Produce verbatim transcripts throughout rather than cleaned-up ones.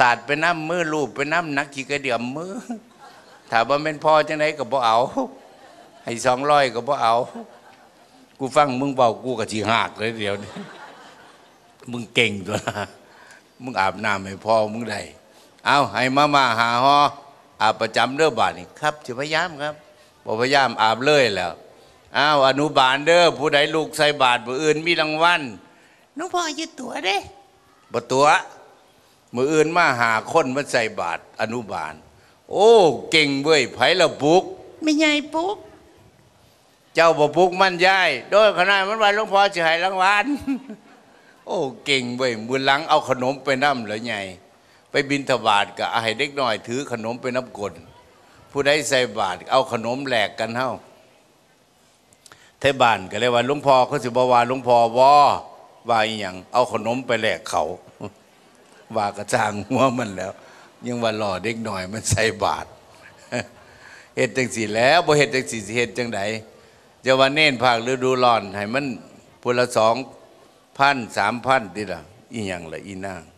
าดไปน้ำมือลูบไปน้ำนักขี่กระเดี่ยมมือถ้าบ่เป็นพ่อจังไหนก็บ่เอาให้สองร้อยก็บ่เอากูฟังมึงเบากูก็จีหักเลยเดี๋ยวนี้มึงเก่งตัวนะมึงอาบน้ำให้พ่อมึงได้เอาให้มามาหาฮออาบประจำเด้อบาทนี่ครับจะพยายามครับบ่พยายามอาบเลยแล้วอ้าวอนุบาลเด้อผู้ใดลูกใส่บาทผู้อื่นมีรางวัลน้องพ่อยืดตัวเด้บ่ตัวมืออื่นมาหาคนมาใส่บาทอนุบาลโอ้เก่งเว้ยไผละปุกไม่ใหญ่ปุกเจ้าบ่ปุกมันยายโดยขนาดมันว่าหลวงพ่อจะให้รางวัลโอ้เก่งเว้ยมือหลังเอาขนมไปน้ำเหรอใหญ่ไปบิณฑบาตก็ให้เด็กน้อยถือขนมไปน้ำกลผู้ใดใส่บาตรเอาขนมแหลกกันเฮ้าเทศบาลก็เลยว่าหลวงพ่อเขาสิบอกว่าหลวงพ่อวอว่าอีหยังเอาขนมไปแหลกเขาว่ากระจางหัวมันแล้วยังว่าหล่อเด็กหน่อยมันใส่บาตรเฮ็ดจังสี่แล้วบ่เฮ็ดจังสี่สิเฮ็ดจังไดจะว่าเน้นภาคฤดูร้อนให้มันพละสองพันสามพันดิล่ะอีหยังล่ะอีนาง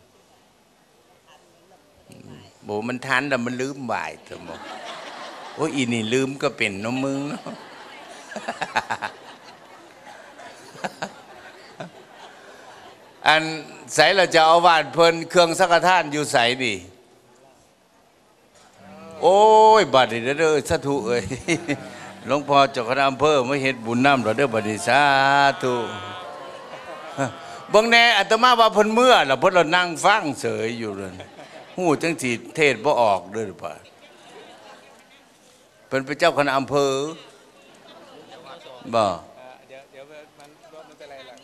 โบมันทันแต่มันลืมบ่ายเถอะบอกโอ้ยอีนี่ลืมก็เป็นน้องมึงเนาะอันใส่เราจะเอาวาดเพลินเครื่องสังฆทานอยู่ใส่ดิโอ้ยบัดนี้เด้อสาธุเอ้ยหลวงพ่อเจ้าคณะอำเภอไม่เฮ็ดบุญน้ำเราเด้อบัดนี้สาธุบางแน่อาตมาว่าเพิ่นเมื่อแล้วเพิ่นเรานั่งฟังเสยอยู่เลยหูจังสีเทศบ่ออกด้วยหรือเปล่าเป็นพระเจ้าคณะอำเภอบ่เดี๋ยวเดี๋ยวมันรถมันเป็นไรล่ะ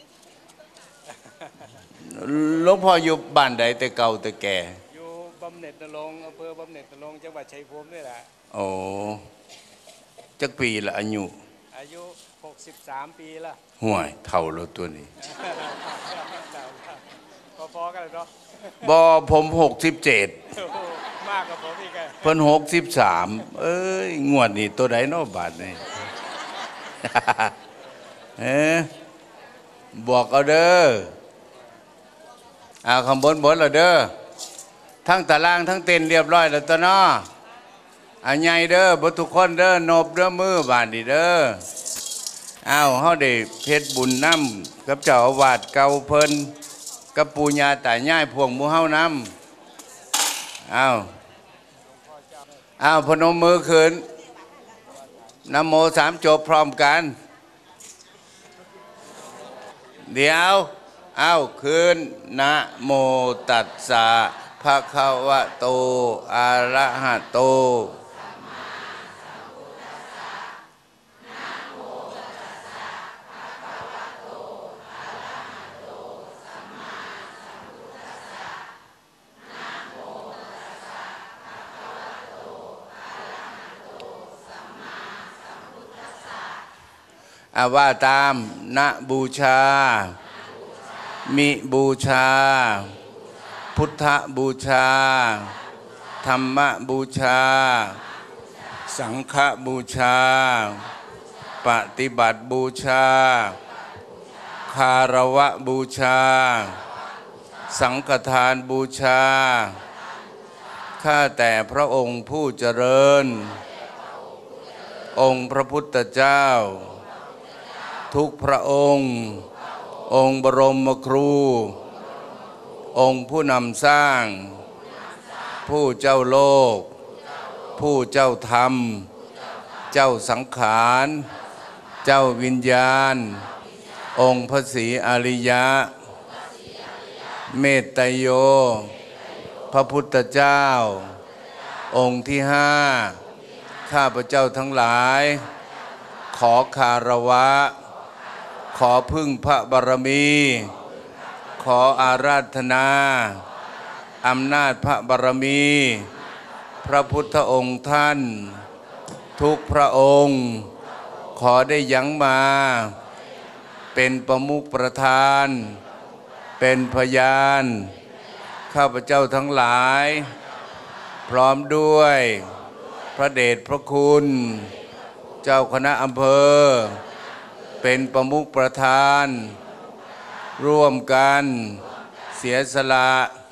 หลวงพ่ออยู่บ้านใดแต่เก่าแต่แก่อยู่บำเหน็จนรงค์อำเภอบำเหน็จนรงค์จังหวัดชัยภูมินี่แหละโอ้จักปีละอายุอายุหกสิบสามปีละห่วยเท่าแล้วตัวนี้พอๆกันเลยเนาะบอผมหกสิบเจ็ดมากกว่าผมอีกเพิ่นหกสิบสามเอ้ยงวดนี่ตัวใดเนาะบาทนี่เอ๊ะบอกเอาเด้อเอาคำบนบนเราเด้อทั้งตารางทั้งเต็นเรียบร้อยแล้วตัวเนาะอันใหญ่เด้อบ่ทุกคนเด้อนบเด้อมือบาทนี่เด้อเอาเฮาได้เพชรบุญน้ำกับเจ้าอาวาสเก่าเพิ่นกับปูญาตายายพวงหมู่เฮานำอ้าวอ้าวพนมมือขึ้นนะโมสามจบพร้อมกันเดี๋ยวอ้าวขึ้นนะโมตัสสะภะคะวะโตอะระหะโตอาว่าตามนะบูชามิบูชาพุทธบูชาธรรมบูชาสังฆบูชาปฏิบัติบูชาคารวะบูชาสังฆทานบูชาข้าแต่พระองค์ผู้เจริญองค์พระพุทธเจ้าทุกพระองค์องค์บรมครูองค์ผู้นำสร้างผู้เจ้าโลกผู้เจ้าธรรมเจ้าสังขารเจ้าวิญญาณองค์พระศรีอริยะเมตไตโยพระพุทธเจ้าองค์ที่ห้าข้าพเจ้าทั้งหลายขอคารวะขอพึ่งพระบารมีขออาราธนาอำนาจพระบารมีพระพุทธองค์ท่านทุกพระองค์ขอได้ยั้งมาเป็นประมุขประธานเป็นพยานข้าพเจ้าทั้งหลายพร้อมด้วยพระเดชพระคุณเจ้าคณะอำเภอเป็นประมุขประธานร่วมกันเสียสละ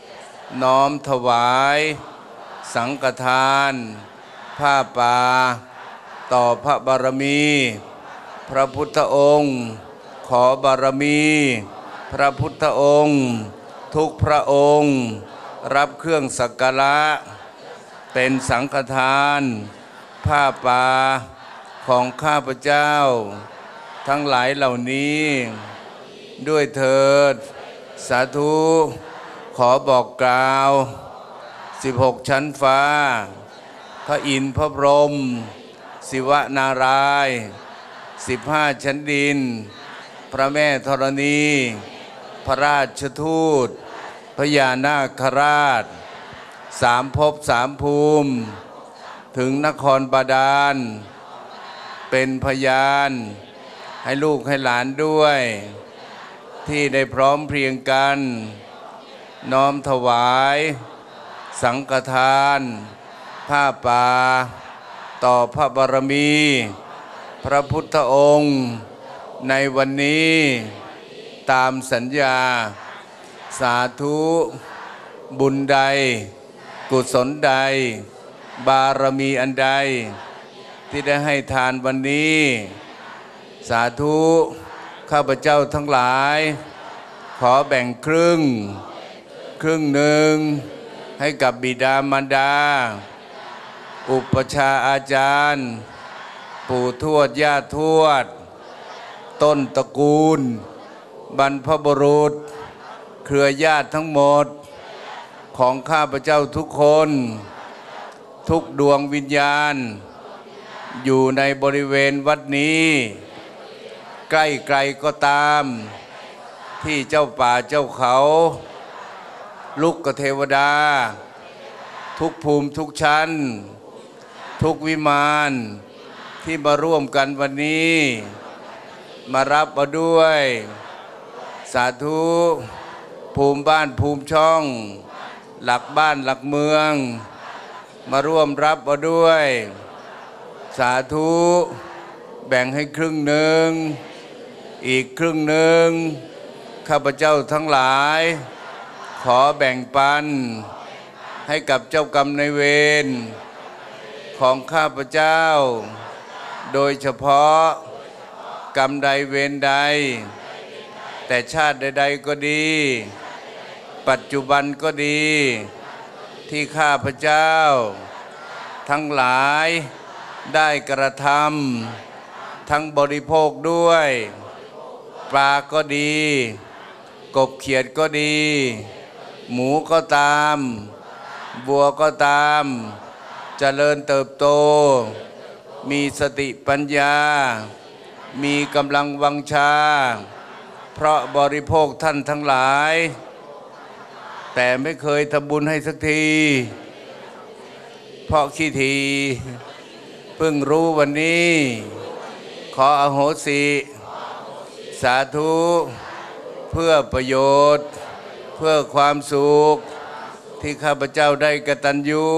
น้อมถวายสังฆทานผ้าป่าต่อพระบารมี พระพุทธองค์ขอบารมี พระพุทธองค์ทุกพระองค์รับเครื่องสักการะเป็นสังฆทานผ้าป่าของข้าพเจ้าทั้งหลายเหล่านี้ด้วยเถิดสาธุขอบอกกล่าวสิบหกชั้นฟ้าพระอินทร์พระพรหมศิวนารายณ์สิบห้าชั้นดินพระแม่ธรณีพระราชทูตพญานาคราชสามภพสามภูมิถึงนครบาดาลเป็นพยานให้ลูกให้หลานด้วยที่ได้พร้อมเพรียงกันน้อมถวายสังฆทานผ้าป่าต่อพระบารมี พระพุทธองค์ในวันนี้ตามสัญญาสาธุบุญใดกุศลใดบารมีอันใดที่ได้ให้ทานวันนี้สาธุข้าพเจ้าทั้งหลายขอแบ่งครึ่งครึ่งหนึ่งให้กับบิดามารดาอุปชาอาจารย์ปู่ทวดย่าทวดต้นตระกูลบรรพบุรุษเครือญาติทั้งหมดของข้าพเจ้าทุกคนทุกดวงวิญญาณอยู่ในบริเวณวัดนี้ใกล้ไกลก็ตามที่เจ้าป่าเจ้าเขาลูกกเทวดาทุกภูมิทุกชั้นทุกวิมานที่มาร่วมกันวันนี้มารับมาด้วยสาธุภูมิบ้านภูมิช่องหลักบ้านหลักเมืองมาร่วมรับมาด้วยสาธุแบ่งให้ครึ่งหนึ่งอีกครึ่งหนึ่งข้าพเจ้าทั้งหลายขอแบ่งปันให้กับเจ้ากรรมนายเวรของข้าพเจ้าโดยเฉพาะกรรมใดเวรใดแต่ชาติใดๆก็ดีปัจจุบันก็ดีที่ข้าพเจ้าทั้งหลายได้กระทำทั้งบริโภคด้วยปลาก็ดีกบเขียดก็ดีหมูก็ตามบัวก็ตามเจริญเติบโตมีสติปัญญามีกำลังวังชาเพราะบริโภคท่านทั้งหลายแต่ไม่เคยทำบุญให้สักทีเพราะขี้ทีเพิ่งรู้วันนี้ขออโหสิสาธุเพื่อประโยชน์เพื่อความสุขที่ข้าพเจ้าได้กตัญญู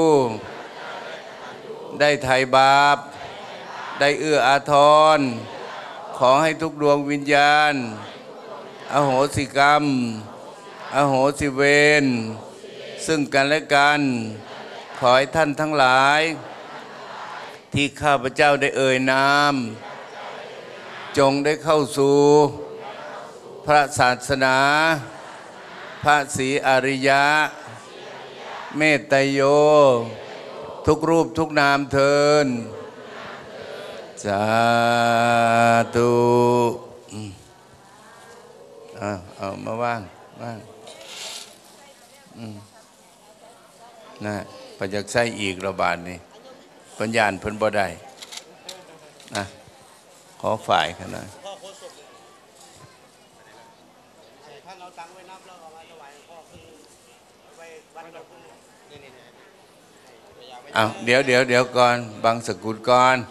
ได้ไถ่บาปได้เอื้ออาทรขอให้ทุกดวงวิญญาณอโหสิกรรมอโหสิเวรซึ่งกันและกันขอให้ท่านทั้งหลายที่ข้าพเจ้าได้เอ่ยนามจงได้เข้าสู่พระศาสนาพระศรีอริยะเมตไตรโยทุกรูปทุกนามเทินสาธุเอาเอามาว่างว่างนะปัจจักไส้อีกระบาดนี่ปัญญาณเพิ่นบ่ได้นะขอฝ่ายขนาดเอาเดี๋ยวเดี๋ยวเดี๋ยวก่อนบังสกุลก่อน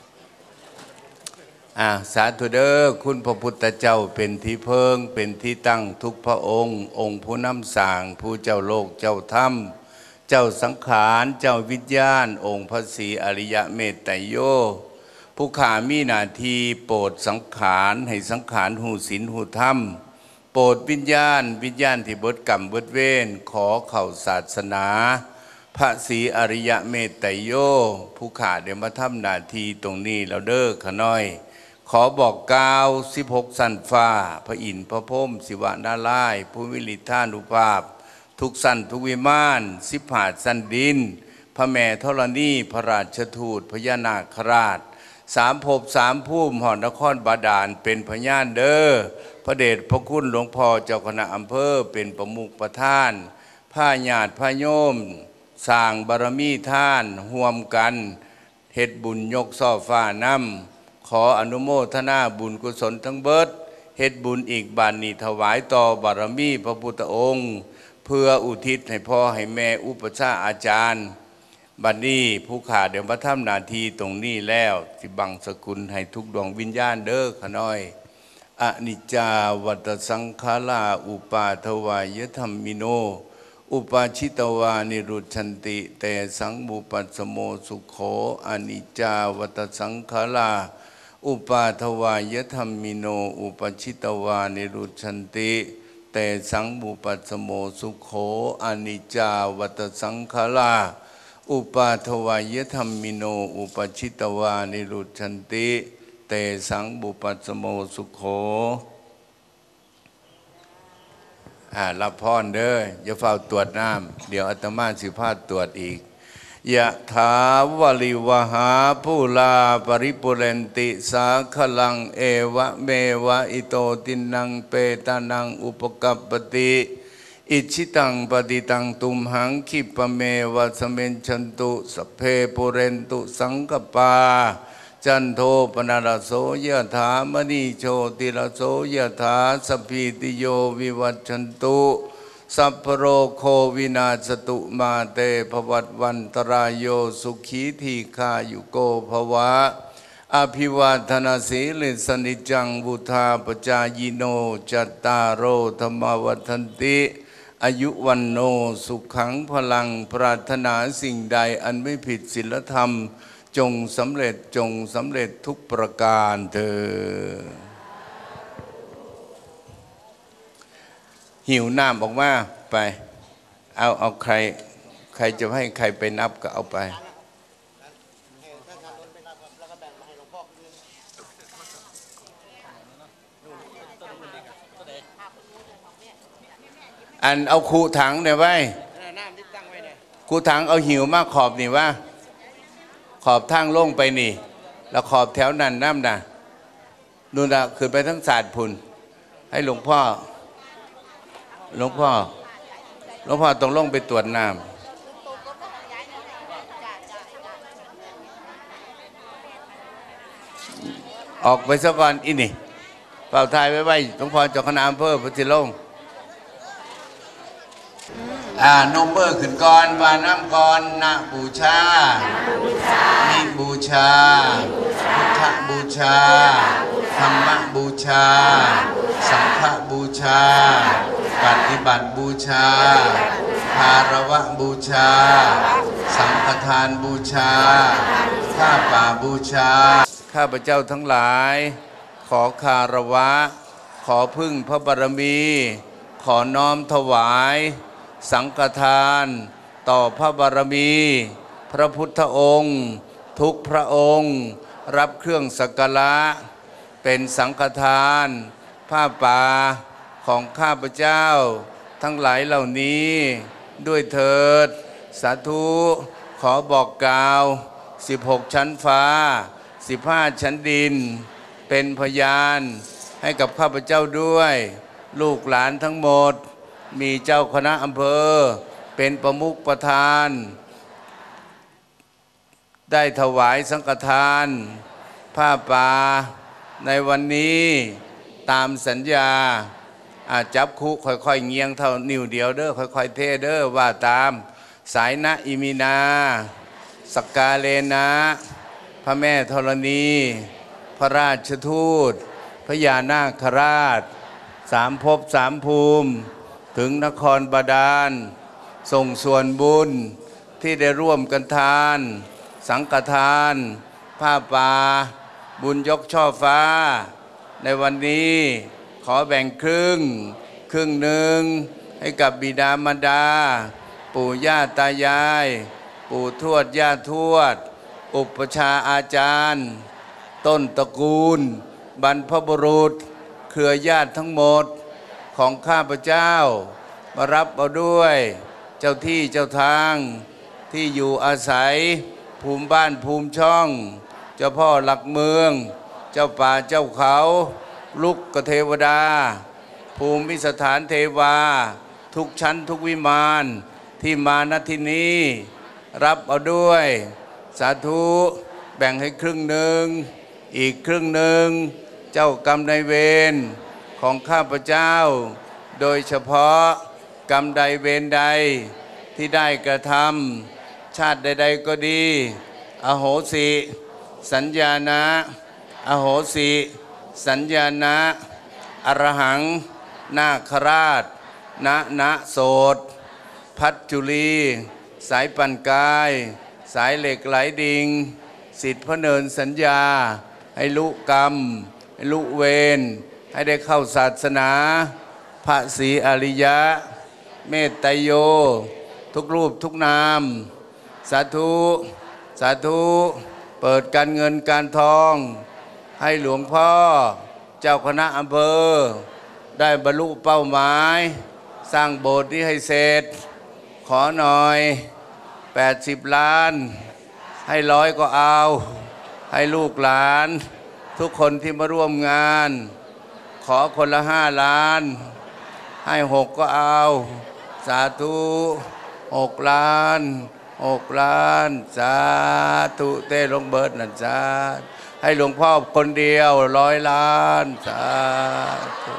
อ่าสาธุเด้อคุณพระพุทธเจ้าเป็นที่เพิงเป็นที่ตั้งทุกพระองค์องค์ผู้นำสร้างผู้เจ้าโลกเจ้าธรรมเจ้าสังขารเจ้าวิญญาณองค์พระศรีอริยเมตไตรโยผู้ข้ามีหน้าที่โปรดสังขารให้สังขารหูศีลหูธรรมโปรดวิญญาณวิญญาณที่เบิดกรรมเบิดเวรขอเข้าศาสนาพระศรีอริยเมตไตรโยผู้ขาเดี๋ยวมาทำหน้าที่ตรงนี้เราเด้อขน้อยขอบอกกล่าวสิบหกสันฟ้าพระอินทร์พระพรหมศิวะนาลายณ์ผู้วิริธานุภาพทุกสันทุกวิมานสิบหาสันดินพระแม่ธรณีพระราชทูตพญานาคราชสามภพสามภูมิหอนครบาดาลเป็นพญานเด้อพระเดชพระคุณหลวงพ่อเจ้าคณะอำเภอเป็นประมุขประธานผ้าญาติผ้าโยมสร้างบารมีท่านห่วมกันเฮ็ดบุญยกซ่อฟ้านำขออนุโมทนาบุญกุศลทั้งเบิดเฮ็ดบุญอีกบานนี้ถวายต่อบารมีพระพุทธองค์เพื่ออุทิศให้พ่อให้แม่อุปชาอาจารย์บัดนี้ผู้ขาเดี๋ยวมาทำหน้าที่ตรงนี้แล้วสิบังสกุลให้ทุกดวงวิญญาณเด้อขน้อยอนิจจาวัตสังขาราอุปาทวายธรรมิโนอุปาชิตวานิรุชันติแต่สังบุปัสสโมสุโขอนิจจาวัตสังขาราอุปาทวายธรรมิโนอุปาชิตวานิรุชันติแต่สังบุปัสสโมสุโขอนิจจาวัตสังขาราอุปาทวายธรรมิโนอุปชิตวานิรุชันติเตสังบุปัสสโมสุโขอ่ารับพรเด้ออย่าเฝ้าตรวจน้ำเดี๋ยวอาตมาสิพาตรวจอีกยะถาวลิวหาภูลาปริปุเรนติสาคลังเอวะเมวะอิโตตินังเปตานังอุปกัปปติอิชิตังปฏิตังตุมหังคิปะเมวะสเมนชันตุสเพปุเรนตุสังกปาจันโทปนารโสยะถามณีโชติรโสยะถาสพีติโยวิวัชชันตุสัพพโรโควินาศตุมาเตภวัตวันตรายโยสุขีทีคายุโกภวะอภิวาทนาสีลิสนิจังบุธาปจายโนจัตตารโอธรรมวัฏันติอายุวันโนสุขังพลังปรารถนาสิ่งใดอันไม่ผิดศีลธรรมจงสำเร็จจงสำเร็จทุกประการเถิดหิวน้ำออกมาไปเอาเอาใครใครจะให้ใครไปนับก็เอาไปอันเอาคูถังเนี่ยไว้คูถังเอาหิวมากขอบนี่ว่าขอบทางลงไปนี่แล้วขอบแถวนั้นน้ำนะนู่นนะขึ้นไปทั้งศาสตร์พุนให้หลวงพ่อหลวงพ่อหลวงพ่อต้องลงไปตรวจน้ำออกไปซะก่อนอีนี่เป่าทายไว้ไว้หลวงพ่อเจ้าคณะอำเภอพุทธิลงอ่านมเบอร์ขึ้นก่อนวาน้ำก่อนนะบูชามิบูชาพุทธบูชาธรรมบูชาสังฆบูชาปฏิบัติบูชาภารวะบูชาสังฆทานบูชาข้าป่าบูชาข้าพเจ้าทั้งหลายขอคารวะขอพึ่งพระบารมีขอน้อมถวายสังฆทานต่อพระบารมีพระพุทธองค์ทุกพระองค์รับเครื่องสักการะเป็นสังฆทานผ้าป่าของข้าพเจ้าทั้งหลายเหล่านี้ด้วยเถิดสาธุขอบอกกล่าวสิบหกชั้นฟ้าสิบห้าชั้นดินเป็นพยานให้กับข้าพเจ้าด้วยลูกหลานทั้งหมดมีเจ้าคณะอำเภอเป็นประมุขประธานได้ถวายสังฆทานผ้าป่าในวันนี้ตามสัญญาอาจับคุค่อยๆเงียงเท่านิ้วเดียวเด้อค่อยๆเทเด้อว่าตามสายนะอิมินาสกกาเลนะพระแม่ธรณีพระราชทูตพญานาคราชสามภพสามภูมิถึงนครบาดาลส่งส่วนบุญที่ได้ร่วมกันทานสังฆทานผ้าป่าบุญยกช่อฟ้าในวันนี้ขอแบ่งครึ่งครึ่งหนึ่งให้กับบิดามารดาปู่ย่าตายายปู่ทวดย่าทวดอุปชาอาจารย์ต้นตระกูลบรรพบุรุษเครือญาติทั้งหมดของข้าพเจ้ามารับเอาด้วยเจ้าที่เจ้าทางที่อยู่อาศัยภูมิบ้านภูมิช่องเจ้าพ่อหลักเมืองเจ้าป่าเจ้าเขาลุกกเทวดาภูมิสถานเทวาทุกชั้นทุกวิมานที่มาณที่นี้รับเอาด้วยสาธุแบ่งให้ครึ่งหนึ่งอีกครึ่งหนึ่งเจ้ากรรมนายเวรของข้าพเจ้าโดยเฉพาะกรรมใดเวรใดที่ได้กระทำชาติใดๆก็ดีอโหสิสัญญานะอโหสิสัญญานะอรหังนาคราชณณโสดพัชจุลีสายปั่นกายสายเหล็กไหลดิงสิทธิพระเนินสัญญาให้ลุกรรมให้ลุเวรให้ได้เข้าศาสนาพระศรีอริยะเมตไตโยทุกรูปทุกนามสาธุสาธุเปิดการเงินการทองให้หลวงพ่อเจ้าคณะอำเภอได้บรรลุเป้าหมายสร้างโบสถ์นี้ให้เสร็จขอหน่อยแปดสิบล้านให้ร้อยก็เอาให้ลูกหลานทุกคนที่มาร่วมงานขอคนละห้าล้านให้หกก็เอาสาธุหกล้านหกล้านสาธุเต้ลงเบิร์ดนั่นสาให้หลวงพ่อคนเดียวร้อยล้านสาธุ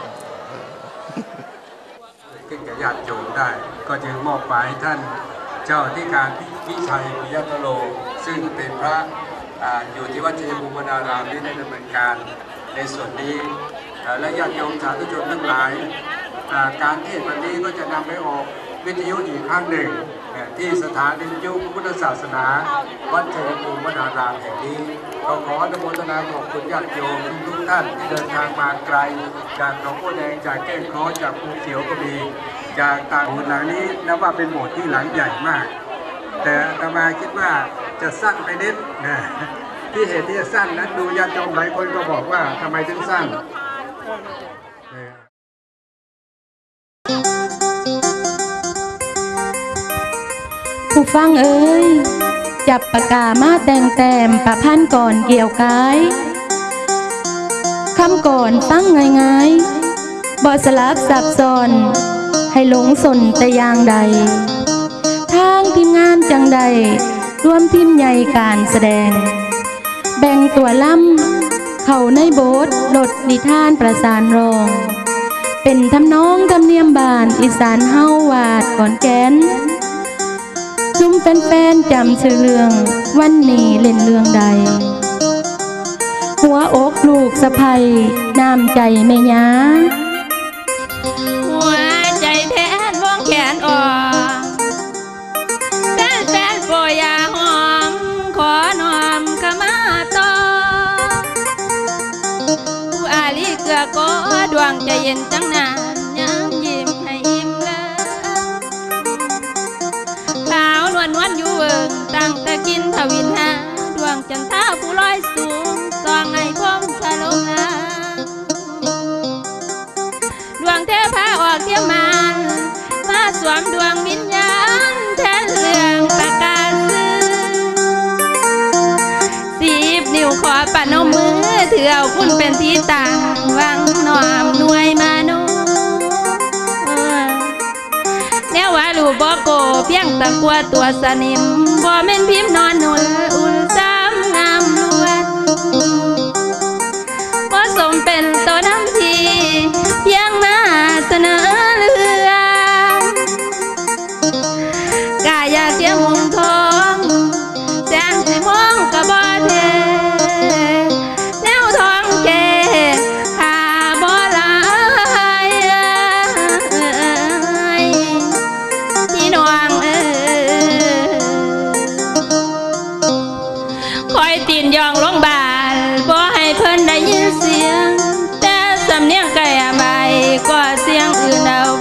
ขึ้นกับญาติโยมได้ก็จึงมอบหมายท่านเจ้าที่การวิชัยปิยตโลซึ่งเป็นพระอยู่ที่วัดชัยภูมิวนารามที่ได้ดำเนินการในส่วนนี้และญาติโยมสาธุชนทั้งหลายการเทศน์วันนี้ก็จะนำไปออกวิทยุอีกครั้งหนึ่งที่สถานีวิทยุพุทธศาสนาวัดชัยภูมิวนารามแห่งนี้ก็ขออนุโมทนาขอบคุณญาติโยมทุกท่านที่เดินทางมาไกลจากหนองบัวแดงจากแก้งเคราะห์จากภูเขียวก็มีจากต่างโบสถ์หลังนี้นับว่าเป็นโบสถ์ที่หลังใหญ่มากแต่อาตมาคิดว่าจะสั้นไปนิดนะที่เหตุที่จะสั้นนั้นดูญาติโยมหลายคนก็บอกว่าทำไมถึงสั้นผู้ฟังเอ้ยจับปากกามาแต่งแต้มประพันธ์ก่อนเกี่ยวกายคำก่อนฟังง่ายๆบ่สลับซับซ้อนให้หลงสนแต่อย่างใดทางทีมงานจังใดรวมทีมใหญ่การแสดงแบ่งตัวล่ำเข้าในโบสถ์ลดนิทานประสานร้องเป็นทำนองทำเนียมบ้านอีสานเฮาวาดก่อนแก่นซุ่มแฟนๆจำชื่อเรื่องวันนี้เล่นเรื่องใดหัวอกลูกสะใภ้น้ำใจแม่ยาหัวใจแทนวงแขนอ่อนแฟนแฟนโปรยาหอมขอน้อมขมาต่อผู้อาลีเกลือก็ดวงใจเย็นจังนานย้ำยิ้มให้อิ่มเลยขาวนวลนวลอยู่เวิงตั้งแต่กินทวินหาดวงจันทราผู้ลอยสูงสองไอ้พงชะลงนาดวงเทพาออกเที่ยวมันมาสวมดวงวิญญาณแทนเรื่องประกาศซื้อสีบนิ้วขอปะนมมือเถื่อคุณเป็นที่ต่างวังนอมหน่วยมานุแนวว่าลูกบอกโกเพียงตะกัวตัวสนิมบ่แม่นพิมพ์นอนหนุนอุ่นซ้ำงามล้วนบ่สมเป็นตัวน้ำทีเพียงมาเสนอเรื่องกายาเสียงหงทองแสนสิมองกะบ่เทแนวทองเกขาบ่ลายพี่น้องเอ้ยคอยตีนยองลงบาลบ่ให้เพิ่นได้ยินเสียงแต่สำเนียงไก่ใบก็เสียงอื่นเอา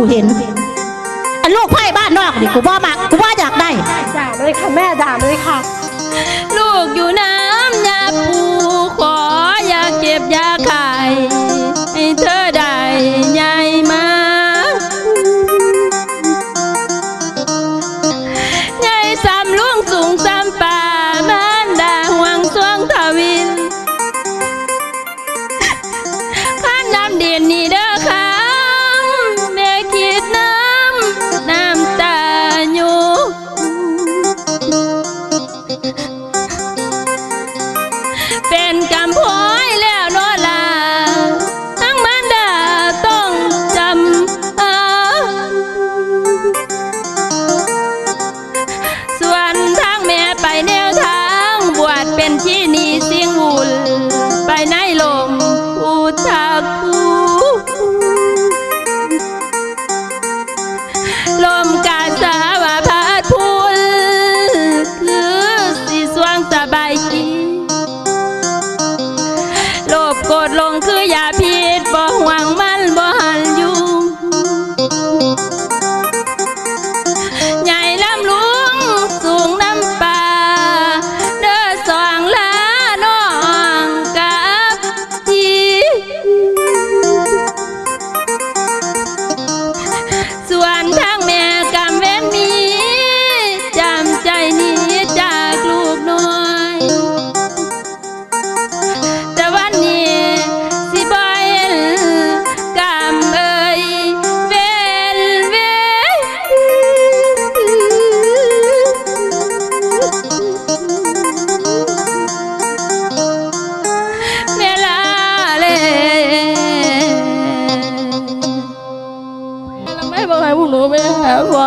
เห็นอันลูกไพ่บ้านนอกดิกูบ่มักกูบ่อยากได้ด่าเลยค่ะแม่ด่าเลยค่ะลูกอยู่น้ำยาปูขออย่าเก็บยาไข่ให้เธอได้ใหญ่มาใหญ่ซ้ำลุงสูงซ้ำป่าบ้านด่าห่วงสวงทวินข้าน้ำเด่นนี่เด้อค่ะแม่คิดน้ำน้ำตาอยู่เป็นกำพร้อยแล้วโนลาทั้งมันดาต้องจำเอาส่วนทางแม่ไปแนวทางบวชเป็นที่นีเสียงวุ่นไปในลมอุทาคูลมกาสาวาพัดพูนคือสีสว่างสบายจีโลภโกรธลงคืออย่าผิดบ่หวังมันบ่หันอยู่ใหญ่ลำลุงสูงน้ำป่าเด้อสว่างลาน้องกับจีส่วนทางแม่กำเว้นมีจำใจนี้จากลูกน้อยแต่วันนี้สิบ่เห็นกำเอ่ยเวนเวนเวลาเลยไม่บอกให้พวกหนูไปหาของ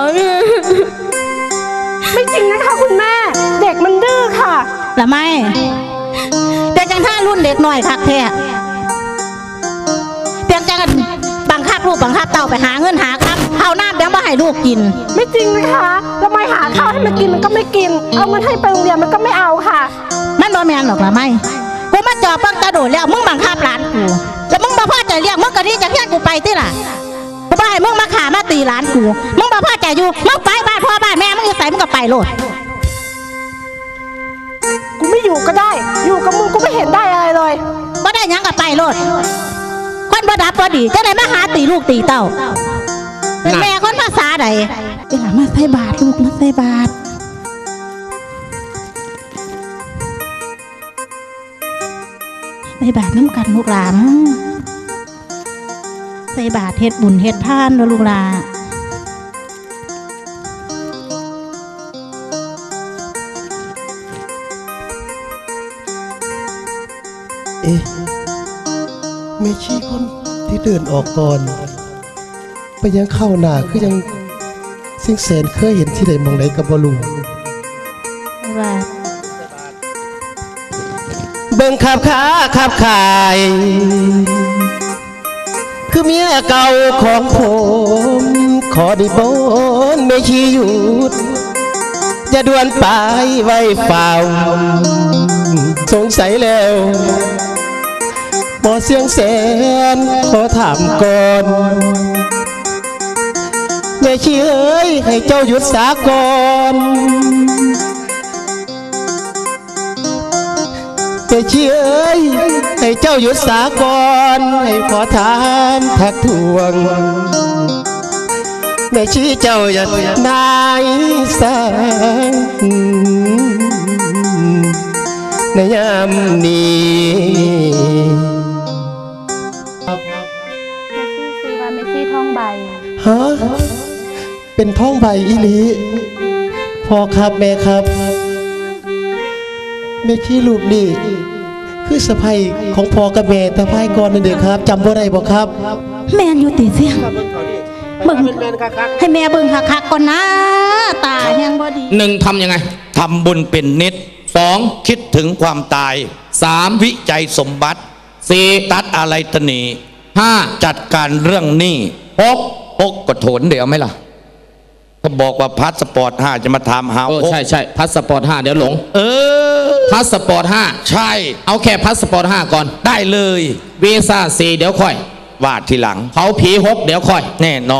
ไม่จริงนะคะคุณแม่เด็กมันดื้อค่ะละไม่เด็กจังท่ารุ่นเด็กหน่อยคักแท้เพียงจังบังคับลูกบังคับเต่าไปหาเงินหาครับเอาน้ำยังไม่ให้ลูกกินไม่จริงนะคะละไม่หาข้าวให้มันกินมันก็ไม่กินเอาเงินให้ไปโรงเรียนมันก็ไม่เอาค่ะนั่นบ่แม่นหรอกละไม่กูมาจอบปังตะโดดแล้วมึงบังคับหลานกูแล้วมึงมาพ่อใจเรียกมึงกะที่จะเรียกกูไปที่ล่ะกูบ่ให้มึงมาขามาตีหลานกูมึงมาพ่อใจอยู่มึงไปบ้านพ่อบ้านแม่มึงจะใส่มึงก็ไปโลดกูไม่อยู่ก็ได้อยู่กับมึงกูไม่เห็นได้อะไรเลยบ่ได้ยังก็ไปโลดคนบ่ดับบ่ดีจะไหนมาหาตีลูกตีเต้าเป็นแม่คนภาษาใดเวลามาใส่บาตรลูกมาใส่บาตรใส่บาตรน้ำกันลูกหลานใส่บาตรเฮ็ดบุญเฮ็ดทานแล้วลูกหลานเอ๊ะแม่ชีคนที่เดินออกก่อนไปยังเข้าหน้าคือยังสิ่งแสนเคยเห็นที่ใดมองไหนกับบลูว่าเบิ่งขับขาขับขายคือเมียเก่าของผมขอได้บนแม่ชีหยุดอย่าด่วนไปไว้เฝ้าสงสัยแล้วพอเสียงแสนขอถามก่อนแม่ชีเอ้ยให้เจ้าหยุดสาก่อนแม่ชีเอ้ยให้เจ้าหยุดสาก่อนให้ขอถามทักทวงแม่ชีเจ้าอย่านายสางในยามนี้คือว่าไม่ใช่ท่องใบฮะเป็นท่องใบอีหลีพ่อครับแม่ครับแม่ชี้รูปนี่คือสะใภ้ของพ่อกับแม่แต่ภายก่อนนั่นเด้อครับจำบ่ได้บ่ครับแม่อยู่ตีเสียงเบิ่งให้แม่เบิ่งคักๆก่อนนะตายังบ่ดีหนึ่งทำยังไงทำบุญเป็นนิดสองคิดถึงความตายสามวิจัยสมบัติสี่ตัดอะไรตนีห้าจัดการเรื่องหนี้หกหกกระโถนเดี๋ยวไหมล่ะก็บอกว่าพาสปอร์ตห้าจะมาทำหาโอ้ใช่ใช่พาสปอร์ตห้าเดี๋ยวหลงเออพาสปอร์ตห้าใช่เอาแค่พาสปอร์ตห้าก่อนได้เลยวีซ่าสี่เดี๋ยวค่อยวาดทีหลังเผาผีหกเดี๋ยวค่อยแน่นอน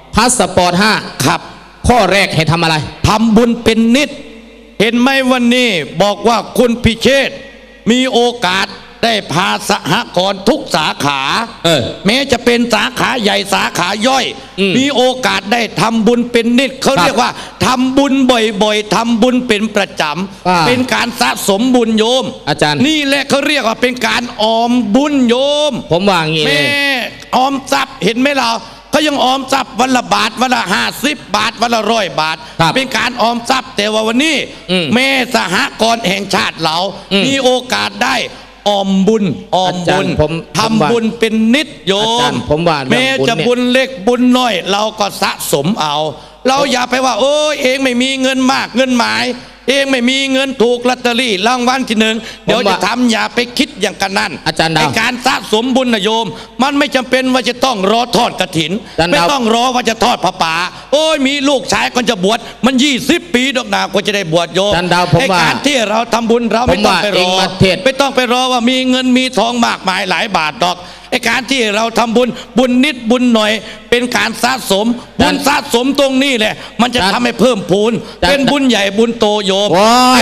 พาสปอร์ตห้าครับข้อแรกให้ทำอะไรทำบุญเป็นนิดเห็นไหมวันนี้บอกว่าคุณพิเชษมีโอกาสได้พาสหกรณ์ทุกสาขาเออแม้จะเป็นสาขาใหญ่สาขาย่อยอืมมีโอกาสได้ทำบุญเป็นนิดเขาครับเรียกว่าทำบุญบ่อยๆทำบุญเป็นประจอ่าำเป็นการสะสมบุญโยมอาจารย์นี่แหละเขาเรียกว่าเป็นการออมบุญโยมผมว่างี้เลแม่ยออมทรัพย์เห็นไหมเราเขายังออมทรัพย์วันละบาทวันละห้าสิบบาทวันละร้อยบาทครับเป็นการออมทรัพย์แต่ว่าวันนี้อืมแม่สหกรณ์แห่งชาติเราอืมมีโอกาสได้ออมบุญออมอาจารบุย์ญผมผมทำบุญเป็นนิดโยอาจารมย์ผมว่าเรื่องแม้จะบุญเนี่ยบุญเล็กบุญน้อย เราก็สะสมเอา เราอย่าไปว่า โอ้ยเองไม่มีเงินมากเงินหมาย เองไม่มีเงินถูกลอตเตอรี่รางวัลที่หนึ่งเดี๋ยวจะทำอย่าไปคิดอย่างกันนั่นอาจารย์ดาวในการสะสมบุญนะโยม มันไม่จำเป็นว่าจะต้องรอทอดกฐินอาจารย์ดาวไม่ต้องรอว่าจะทอดผ้าป่าโอ้ยมีลูกชายก็จะบวชมันยี่สิบปีดอกนากว่าจะได้บวชโยมอาจารย์ดาวผมในว่าการที่เราทำบุญเราไม่ต้องไปรผมว่าเองอมาเทศไม่ต้องไปรอว่ามีเงินมีทองมากมายหลายบาทดอกไอ้การที่เราทำบุญบุญนิดบุญหน่อย เป็นการสะสมบุญสะสมตรงนี้แหละมันจะทำให้เพิ่มพูนเป็นบุญใหญ่บุญโตโยมโอ้ย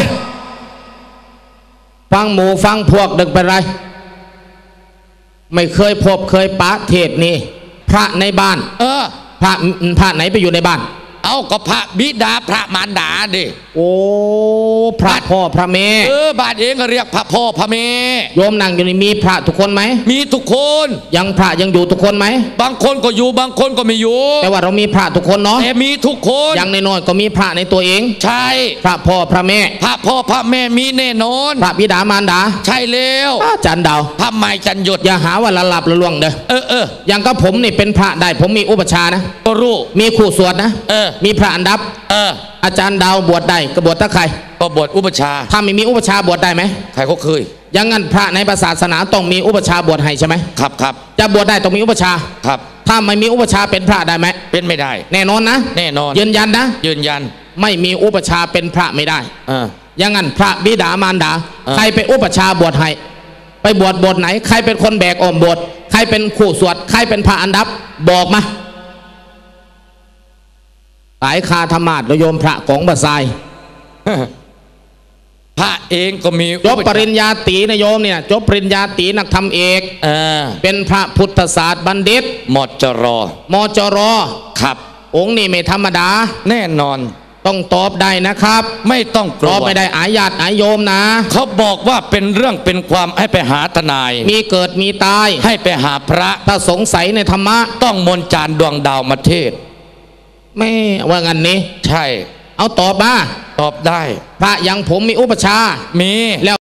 ฟังหมูฟังพวกดึกเป็นไร ไม่เคยพบเคยปะเทศนี่พระในบ้านเออพระพระไหนไปอยู่ในบ้านเอาก็พระบิดาพระมารดาดิโอ้พระพ่อพระแม่เออบาทเองก็เรียกพระพ่อพระแม่โยมนั่งอยู่นี่มีพระทุกคนไหมมีทุกคนยังพระยังอยู่ทุกคนไหมบางคนก็อยู่บางคนก็ไม่อยู่แต่ว่าเรามีพระทุกคนเนาะแต่มีทุกคนอย่างน้อยๆก็มีพระในตัวเองใช่พระพ่อพระแม่พระพ่อพระแม่มีแน่นอนพระบิดามารดาใช่แล้วอาจารย์ดาวพระไม้จันหยดอย่าหาว่าละหลับละล่วงเด้อเออเอออย่างก็ผมนี่เป็นพระได้ผมมีอุปชฌาย์นะก็รู้มีคู่สวดนะเออมีพระอันดับเอออาจารย์ดาวบวชได้ก็บวชตะใครก็บวชอุปชาถ้าไม่มีอุปชฌาย์บวชได้ไหมใครเขาเคยอย่างนั้นพระในศาสนาต้องมีอุปชฌาย์บวชให้ใช่ไหมครับครับจะบวชได้ต้องมีอุปชฌาย์ครับถ้าไม่มีอุปชฌาย์เป็นพระได้ไหมเป็นไม่ได้แน่นอนนะแน่นอนยืนยันนะยืนยันไม่มีอุปชฌาย์เป็นพระไม่ได้เอออย่างนั้นพระบิดามารดาเออใครไปอุปชฌาย์บวชให้ไปบวชบทไหน ใครเป็นคนแบกอมบทใครเป็นคู่สวดใครเป็นพระอันดับบอกมาสายคาธรรมาสโยมพระของบัสไซพระเองก็มีจบปริญญาตรีนะโยมเนี่ยจบปริญญาตรีนักธรรมเอกเออเป็นพระพุทธศาสตร์บัณฑิตหมดจรอมจรครับองค์นี่ไม่ธรรมดาแน่นอนต้องตอบได้นะครับไม่ต้องกตลัอวบไม่ได้อาญาตอาโยมนะเขาบอกว่าเป็นเรื่องเป็นความให้ไปหาทนายมีเกิดมีตายให้ไปหาพระถ้าสงสัยในธรรมะต้องมนต์จานดวงดาวมาเทศไม่ว่างันนี้ใช่เอาตอบมาตอบได้พระอย่างผมมีอุปชฌาย์มีแล้ว